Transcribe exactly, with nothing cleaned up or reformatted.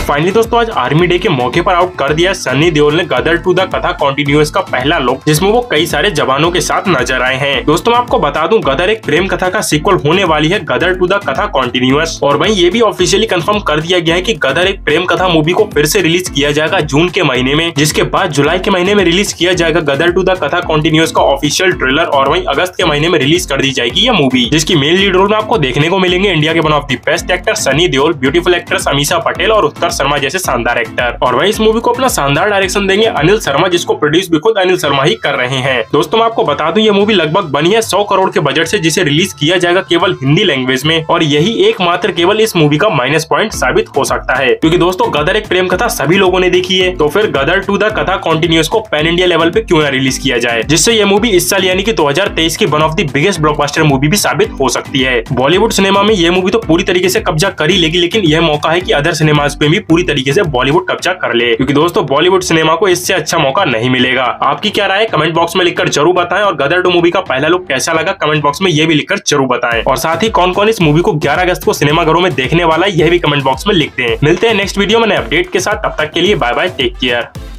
Finally दोस्तों आज army day के मौके पर आउट कर दिया सनी देओल ने Gadar two the Katha continuous का पहला लुक, जिसमें वो कई सारे जवानों के साथ नजर आए हैं। दोस्तों मैं आपको बता दूं गदर एक प्रेम कथा का सीक्वल होने वाली है, Gadar two the Katha continuous. और भाई ये भी ऑफिशियली कंफर्म कर दिया गया है कि गदर एक प्रेम कथा मूवी को फिर से रिलीज किया जाएगा जून के महीने में, जिसके बाद जुलाई के महीने में रिलीज किया जाएगा Gadar two the Katha continuous का ऑफिशियल ट्रेलर। और वहीं अगस्त के महीने में रिलीज कर दी जाएगी यह मूवी, जिसकी मेन लीड रोल में आपको देखने को मिलेंगे इंडिया के one of the best actor Sunny Deol, beautiful actress Ameesha Patel और उत्तर शर्मा जैसे शानदार एक्टर। और वहीं इस मूवी को अपना शानदार डायरेक्शन देंगे अनिल शर्मा, जिसको प्रोड्यूस भी खुद अनिल शर्मा ही कर रहे हैं। दोस्तों मैं आपको बता दूं ये मूवी लगभग बनी है सौ करोड़ के बजट से, जिसे रिलीज किया जाएगा केवल हिंदी लैंग्वेज में। और यही एकमात्र केवल इस मूवी का माइनस पॉइंट साबित हो सकता है, क्योंकि दोस्तों गदर एक प्रेम कथा सभी लोगों ने देखी है, तो फिर Gadar two the Katha continuous को पैन इंडिया लेवल पे क्यों ना रिलीज किया जाए, जिससे ये मूवी इस साल यानी कि दो हज़ार तेईस की one of the biggest blockbuster movie भी साबित हो सकती है। बॉलीवुड सिनेमा में ये मूवी तो पूरी तरीके से कब्जा कर ही लेगी, लेकिन यह मौका है कि अदर सिनेमाज पे भी पूरी तरीके से बॉलीवुड कब्जा कर ले, क्योंकि दोस्तों बॉलीवुड सिनेमा को इससे अच्छा मौका नहीं मिलेगा। आपकी क्या राय है कमेंट बॉक्स में लिखकर जरूर बताएं, और गदर टू मूवी का पहला लुक कैसा लगा कमेंट बॉक्स में ये भी लिखकर जरूर बताएं। और साथ ही कौन कौन इस मूवी को ग्यारह अगस्त को सिनेमाघरों में देखने वाला है यह भी कमेंट बॉक्स में लिखते हैं। मिलते हैं नेक्स्ट वीडियो में नए अपडेट के साथ, तब तक के लिए बाय बाय, टेक केयर।